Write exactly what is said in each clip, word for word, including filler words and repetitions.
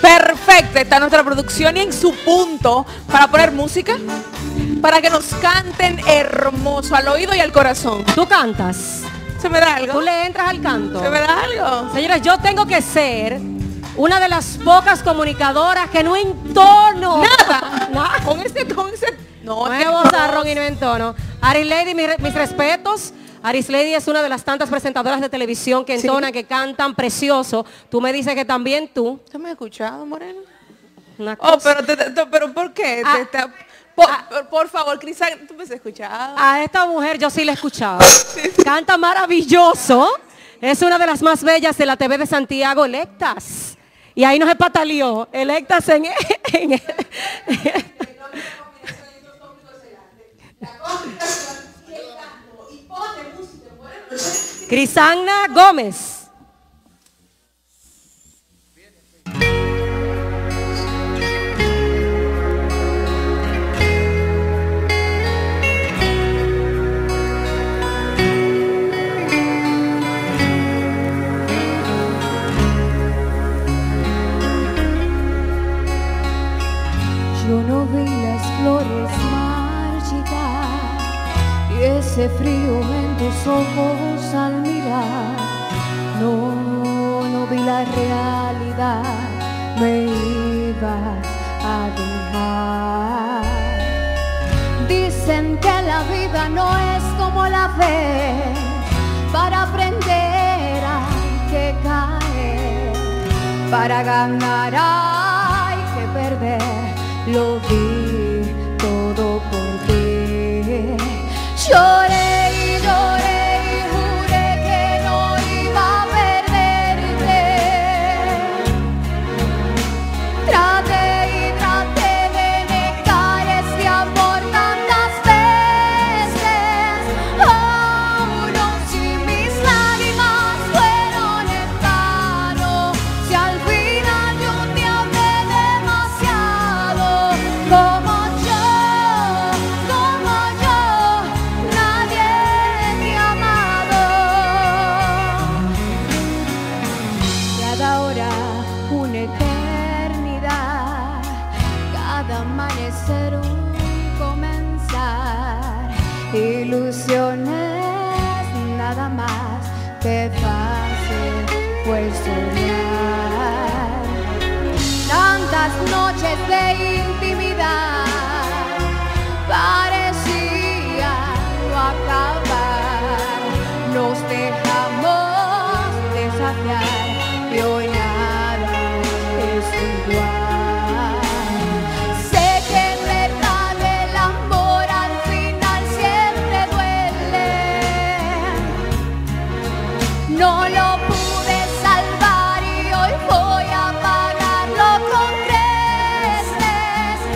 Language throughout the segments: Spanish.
perfecta está nuestra producción y en su punto para poner música, para que nos canten hermoso al oído y al corazón. ¿Tú cantas? ¿Se me da algo? ¿Tú le entras al canto? ¿Se me da algo? Señores, yo tengo que ser una de las pocas comunicadoras que no entono. Nada. Nada. Con ese, con ese. No, No es es bozarrón y no entono. Aris Lady, mis, mis respetos. Aris Lady es una de las tantas presentadoras de televisión que entonan, sí, que cantan precioso. Tú me dices que también tú. ¿Usted me ha escuchado, Moreno? Una Oh, cosa. pero, te, te, pero ¿por qué? Ah, te, te, por, ah, por, por favor, Crisán, ¿tú me has escuchado? A esta mujer yo sí la he eschado. Sí, sí. Canta maravilloso. Es una de las más bellas de la T V de Santiago, Electas. Y ahí nos espataleó. Electas en... en, en Crisagna Gómez. Yo no vi las flores marchitas y ese frío en tus ojos al mirar. No, no vi la realidad, me ibas a dejar. Dicen que la vida no es como la ves, para aprender hay que caer, para ganar hay que perder. Lo vi todo por ti. Lloré y lloré y juré que no iba a perderte. Traté y traté de negar este amor tantas veces. Aún si mis lágrimas fueron en vano, si al final yo te amé demasiado. Como yo, como yo, nadie te ha amado. Cada hora una eternidad, cada amanecer un comenzar. Ilusiones nada más, que fácil fue soñar. Tantas noches de intimidad parecía no acabar. Nos dejamos desafiar y hoy nada es igual. Sé que en verdad el amor al final siempre duele. No lo pude salvar y hoy voy a pagarlo con creces.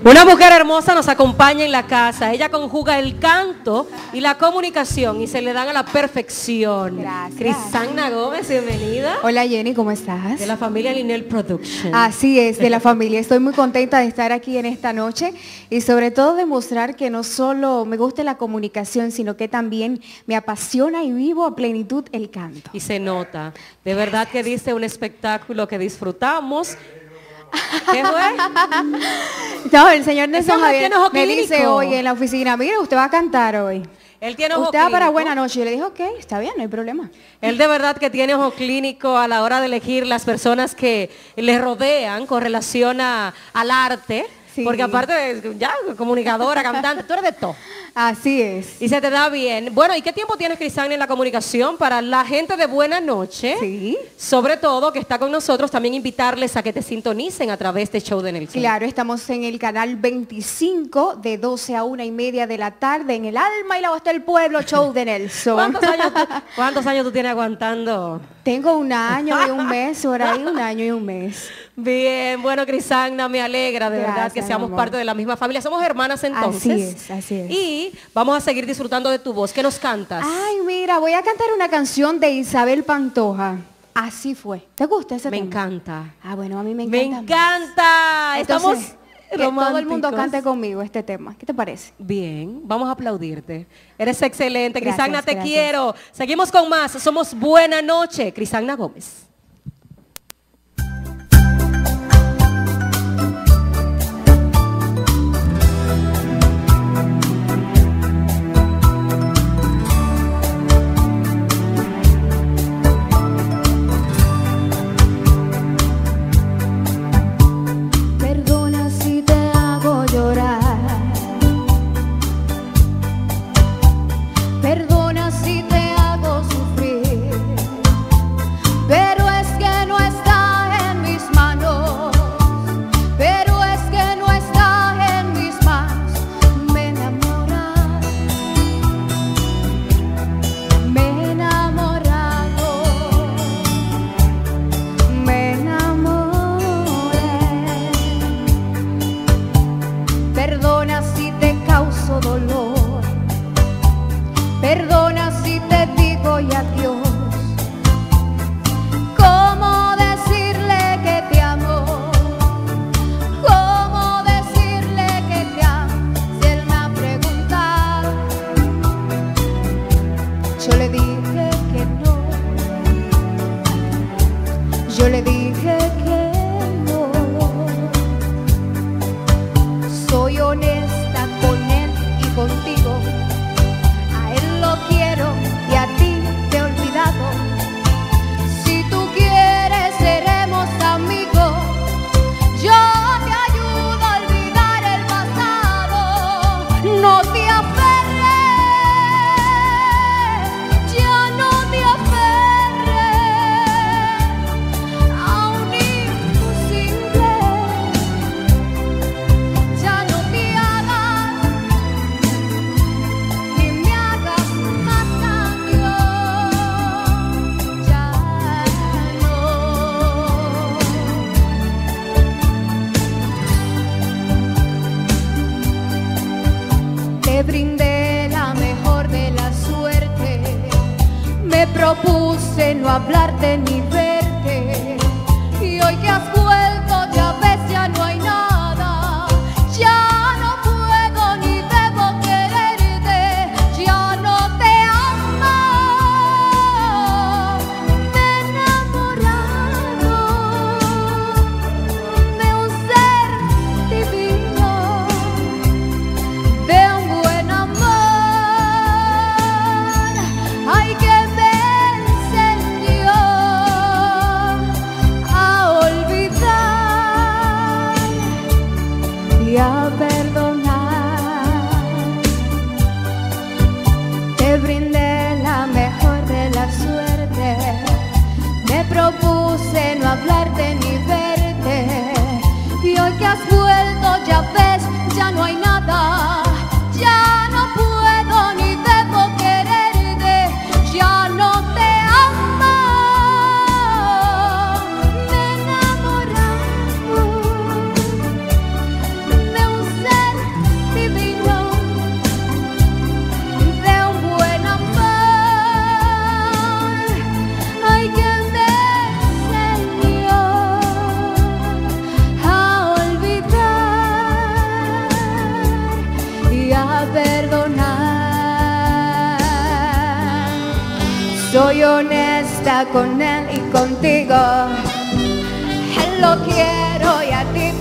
Una mujer hermosa nos acompaña en la casa. Ella conjuga el canto y la comunicación y se le dan a la perfección. Gracias. Crisanna Gómez, bienvenida. Hola Jenny, ¿cómo estás? De la familia Linel Production. Así es, de la familia. Estoy muy contenta de estar aquí en esta noche y sobre todo demostrar que no solo me gusta la comunicación, sino que también me apasiona y vivo a plenitud el canto. Y se nota. De verdad que dice un espectáculo que disfrutamos. ¿Qué fue? No, el señor Nelson Ese Javier tiene ojo me dice clínico. hoy en la oficina, mire, usted va a cantar hoy. Él tiene ojo Usted va para clínico. buena noche. Yo le dije, ok, está bien, no hay problema. Él de verdad que tiene ojo clínico a la hora de elegir las personas que le rodean con relación a, al arte. Sí. Porque aparte de ya comunicadora, cantante, tú eres de todo. Así es. Y se te da bien. Bueno, ¿y qué tiempo tienes, Crisanna, en la comunicación? Para la gente de Buena Noche, Sí. sobre todo que está con nosotros, también invitarles a que te sintonicen a través de Show de Nelson. Claro, estamos en el canal veinticinco de doce a una y media de la tarde en el alma y la voz del pueblo, Show de Nelson. ¿Cuántos años, tú, ¿Cuántos años tú tienes aguantando? Tengo un año y un mes, por ahí un año y un mes. Bien, bueno, Crisanna, me alegra de verdad Gracias, que seamos mi amor. parte de la misma familia. Somos hermanas entonces. Así es, así es. Y vamos a seguir disfrutando de tu voz. ¿Qué nos cantas? Ay, mira, voy a cantar una canción de Isabel Pantoja. Así fue. ¿Te gusta ese Me tema? encanta. Ah, bueno, a mí me Me encanta. encanta. Entonces, Estamos que todo el mundo románticos. cante conmigo este tema. ¿Qué te parece? Bien, vamos a aplaudirte. Eres excelente. Gracias, Crisanna, te gracias. quiero. Seguimos con más. Somos Buena Noche. Crisanna Gómez. Perdona si te hago llorar. Perdona si te hago sufrir. Pero es que no está en mis manos. Pero es que no está en mis manos. Me enamorado. Me he enamorado. Me enamoré. Perdona si te causo dolor. Perdona si te digo y adiós. ¿Cómo decirle que te amo? ¿Cómo decirle que te amo? Si él me ha preguntado, yo le dije que no. Yo le dije que no. Soy honesta con él y contigo. A él lo quiero y a ti te he olvidado. Si tú quieres seremos amigos. Yo te ayudo a olvidar el pasado. No te aferres, ya no te aferres a un imposible. Ya no te hagas ni me hagas más daño. Ya no. Te brindé la mejor de la suerte. Me propuse no hablarte ni verte. Y hoy que has vuelto ya ves, ya no hay nada. Ya no puedo ni debo quererte. Ya no te amo. Me he enamorado de un ser divino, de un buen amor. Ay, que me enseñó está con él y contigo. Él lo quiero y a ti